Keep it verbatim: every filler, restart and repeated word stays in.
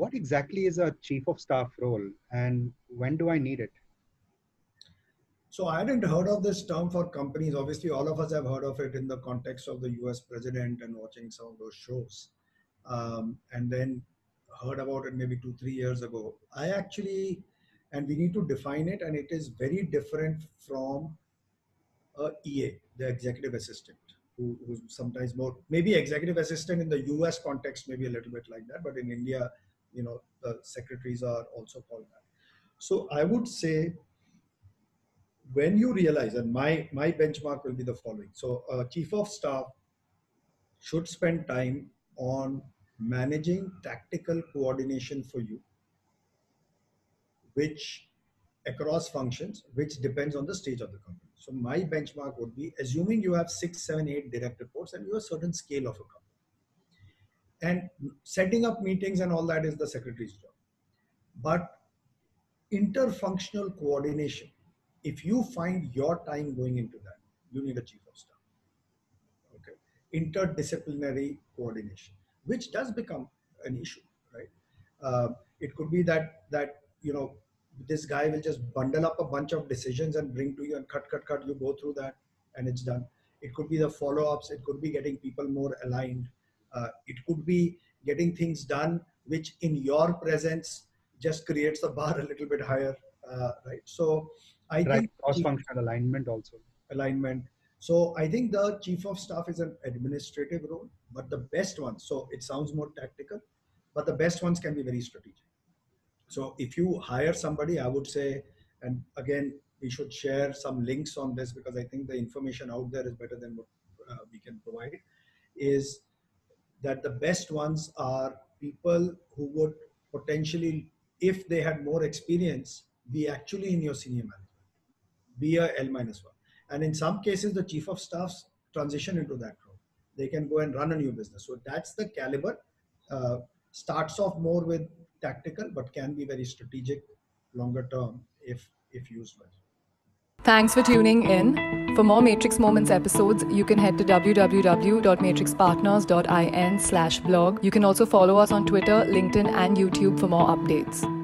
what exactly is a chief of staff role and when do I need it? So I hadn't heard of this term for companies. Obviously, all of us have heard of it in the context of the U S president and watching some of those shows. Um, and then heard about it maybe two, three years ago. I actually, and we need to define it, and it is very different from a E A, the executive assistant, who, who's sometimes more, maybe executive assistant in the U S context, maybe a little bit like that, but in India, you know, the secretaries are also called that. So I would say, when you realize, and my my benchmark will be the following. So a chief of staff should spend time on managing tactical coordination for you, which across functions, which depends on the stage of the company. So my benchmark would be, assuming you have six, seven, eight direct reports and you have a certain scale of a company. And setting up meetings and all that is the secretary's job. But interfunctional coordination, if you find your time going into that, you need a chief of staff. Okay. Interdisciplinary coordination, which does become an issue, right? Uh, it could be that that you know this guy will just bundle up a bunch of decisions and bring to you and cut, cut, cut. You go through that and it's done. It could be the follow-ups. It could be getting people more aligned. Uh, it could be getting things done, which in your presence just creates the bar a little bit higher, uh, right? So I right. think cross-functional alignment also. Alignment. So I think the chief of staff is an administrative role, but the best ones, so it sounds more tactical, but the best ones can be very strategic. So if you hire somebody, I would say, and again, we should share some links on this because I think the information out there is better than what uh, we can provide, is that the best ones are people who would potentially, if they had more experience, be actually in your senior management, be a L minus one. And in some cases, the chief of staffs transition into that role. They can go and run a new business. So that's the caliber. Uh, starts off more with tactical, but can be very strategic, longer term if if used well. Thanks for tuning in. For more Matrix Moments episodes, you can head to w w w dot matrix partners dot in slash blog. You can also follow us on Twitter, LinkedIn, and YouTube for more updates.